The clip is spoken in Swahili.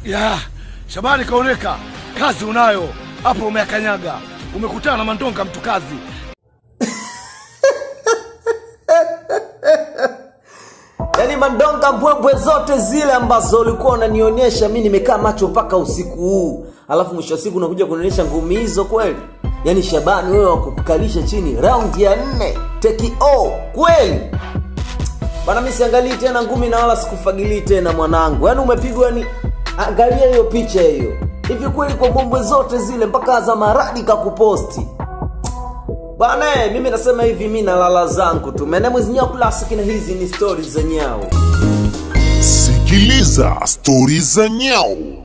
Ya, Shabani kaoneka. Kazi unayo. Hapo umeakanyaga. Umekutana na Mandonga mtu kazi. Yaani Mandonga mbwembwe zote zile ambazo ulikuwa unanionyesha mimi nimekaa macho mpaka usiku huu. Alafu mwisho wa siku unakuja kunionyesha ngumi hizo kweli? Yaani Shabani wewe wakukalisha chini round ya 4. Take o kweli? Bana mimi siangalii tena ngumi na wala sikufagilii tena mwanangu. Yaani umepigwa ni angalia hiyo picha hiyo. Hivi kweli kwa mbwembwe zote zile mpaka za maradi kakuposti? Bana mimi nasema hivi mimi nalala zangu tu. Mene mwezi Nyao Classic na hizi ni stories za Nyao. Sikiliza stories za Nyao.